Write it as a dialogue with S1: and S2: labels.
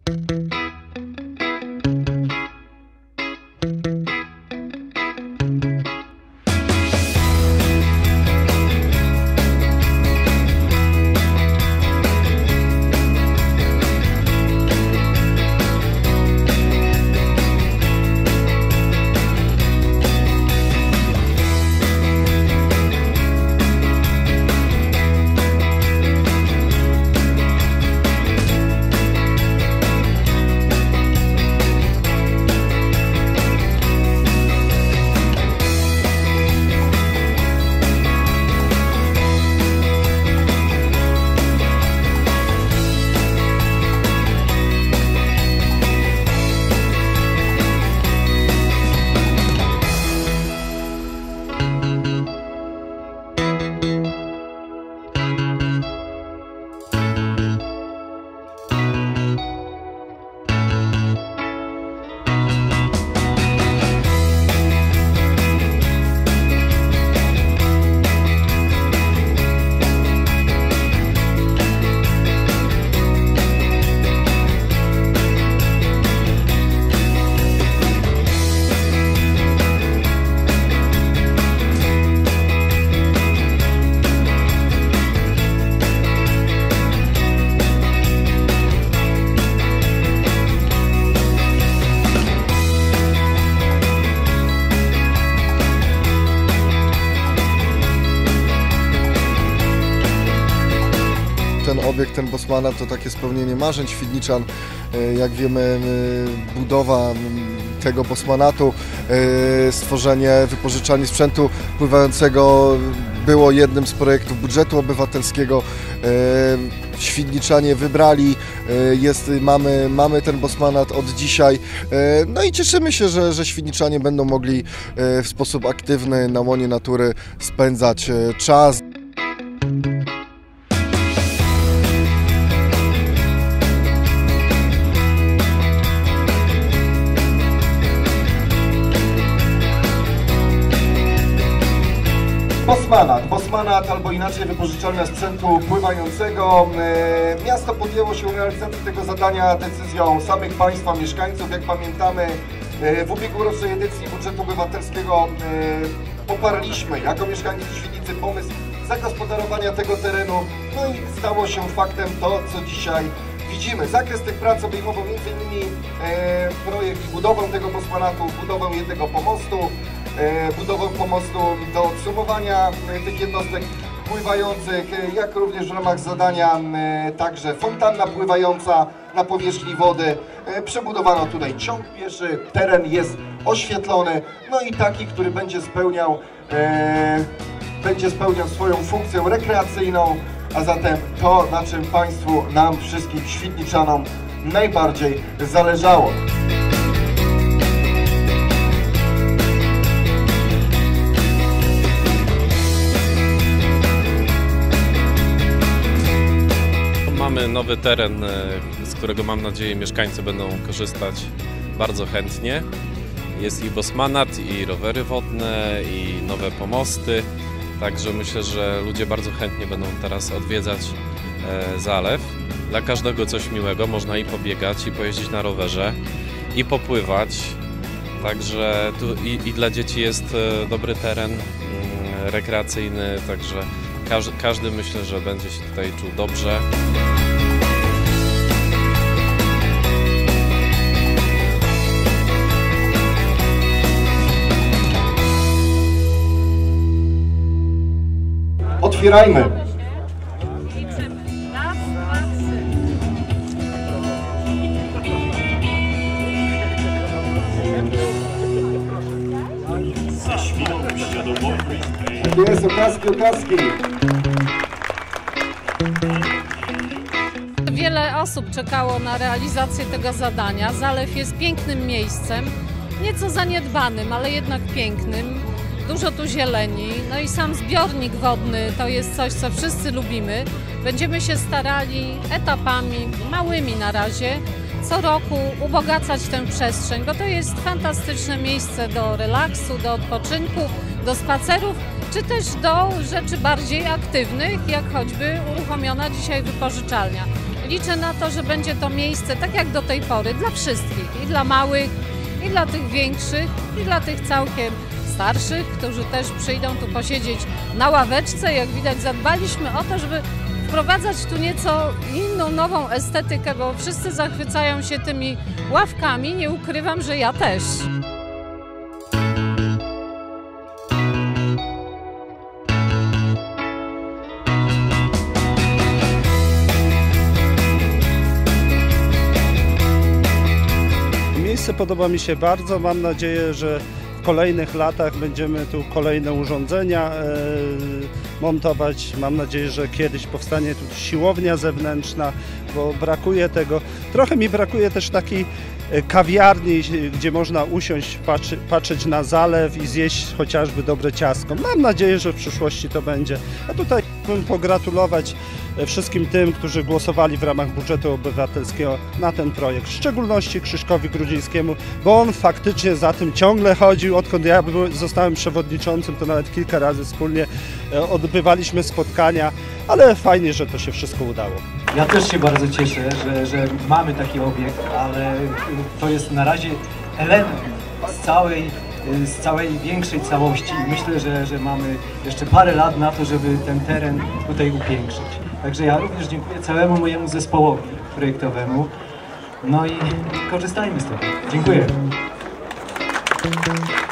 S1: Ten obiekt, ten Bosmanat to takie spełnienie marzeń świdniczan. Jak wiemy, budowa tego Bosmanatu, stworzenie, wypożyczalni sprzętu pływającego było jednym z projektów budżetu obywatelskiego. Świdniczanie wybrali, mamy ten Bosmanat od dzisiaj. No i cieszymy się, że świdniczanie będą mogli w sposób aktywny na łonie natury spędzać czas. Bosmanat albo inaczej wypożyczalnia sprzętu pływającego. Miasto podjęło się realizacji tego zadania decyzją samych Państwa, mieszkańców. Jak pamiętamy, w ubiegłorocznej edycji budżetu obywatelskiego poparliśmy jako mieszkańcy Świdnicy pomysł zagospodarowania tego terenu. No i stało się faktem to, co dzisiaj widzimy. Zakres tych prac obejmował m.in. projekt budowę tego Bosmanatu, budowę jednego pomostu, budowę pomostu do odsumowania tych jednostek pływających, jak również w ramach zadania także fontanna pływająca na powierzchni wody. Przebudowano tutaj ciąg pieszy, teren jest oświetlony, no i taki, który będzie spełniał swoją funkcję rekreacyjną, a zatem to, na czym Państwu, nam wszystkim świdniczanom najbardziej zależało.
S2: Mamy nowy teren, z którego mam nadzieję mieszkańcy będą korzystać bardzo chętnie. Jest i Bosmanat, i rowery wodne, i nowe pomosty. Także myślę, że ludzie bardzo chętnie będą teraz odwiedzać zalew. Dla każdego coś miłego, można i pobiegać, i pojeździć na rowerze, i popływać. Także tu i dla dzieci jest dobry teren rekreacyjny, także każdy myślę, że będzie się tutaj czuł dobrze.
S1: Otwierajmy! Jest oklaski!
S3: Wiele osób czekało na realizację tego zadania. Zalew jest pięknym miejscem, nieco zaniedbanym, ale jednak pięknym. Dużo tu zieleni, no i sam zbiornik wodny to jest coś, co wszyscy lubimy. Będziemy się starali etapami, małymi na razie, co roku ubogacać tę przestrzeń, bo to jest fantastyczne miejsce do relaksu, do odpoczynku, do spacerów, czy też do rzeczy bardziej aktywnych, jak choćby uruchomiona dzisiaj wypożyczalnia. liczę na to, że będzie to miejsce, tak jak do tej pory, dla wszystkich. I dla małych, i dla tych większych, i dla tych całkiem starszych, którzy też przyjdą tu posiedzieć na ławeczce. Jak widać, zadbaliśmy o to, żeby wprowadzać tu nieco inną, nową estetykę, bo wszyscy zachwycają się tymi ławkami. Nie ukrywam, że ja też.
S4: Miejsce podoba mi się bardzo. Mam nadzieję, że w kolejnych latach będziemy tu kolejne urządzenia montować. Mam nadzieję, że kiedyś powstanie tu siłownia zewnętrzna, bo brakuje tego. Trochę mi brakuje też takiej kawiarni, gdzie można usiąść, patrzeć na zalew i zjeść chociażby dobre ciastko. Mam nadzieję, że w przyszłości to będzie. A tutaj chciałbym pogratulować wszystkim tym, którzy głosowali w ramach budżetu obywatelskiego na ten projekt. W szczególności Krzyszkowi Grudzińskiemu, bo on faktycznie za tym ciągle chodził. Odkąd ja zostałem przewodniczącym, to nawet kilka razy wspólnie odbywaliśmy spotkania, ale fajnie, że to się wszystko udało.
S5: Ja też się bardzo cieszę, że mamy taki obiekt, ale to jest na razie element z całej większej całości i myślę, że mamy jeszcze parę lat na to, żeby ten teren tutaj upiększyć. Także ja również dziękuję całemu mojemu zespołowi projektowemu. No i korzystajmy z tego. Dziękuję.